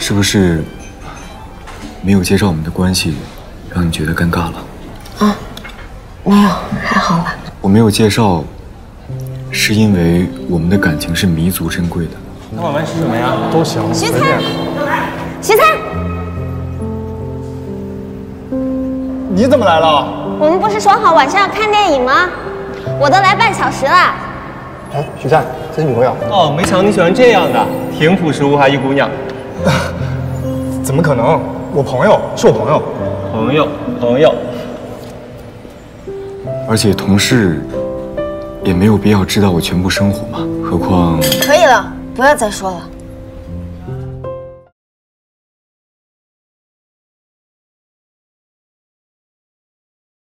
是不是没有介绍我们的关系，让你觉得尴尬了？ 啊，没有，还好吧。 我没有介绍，是因为我们的感情是弥足珍贵的。 那我们吃什么呀？ 都行。 徐灿，徐灿， 你怎么来了？ 我们不是说好晚上要看电影吗？我都来半小时了。 哎，徐灿，这是女朋友？ 哦，没想到你喜欢这样的，挺朴实无华一姑娘。 怎么可能？我朋友是我朋友。 朋友。 而且同事也没有必要知道我全部生活嘛，何况…… 可以了，不要再说了。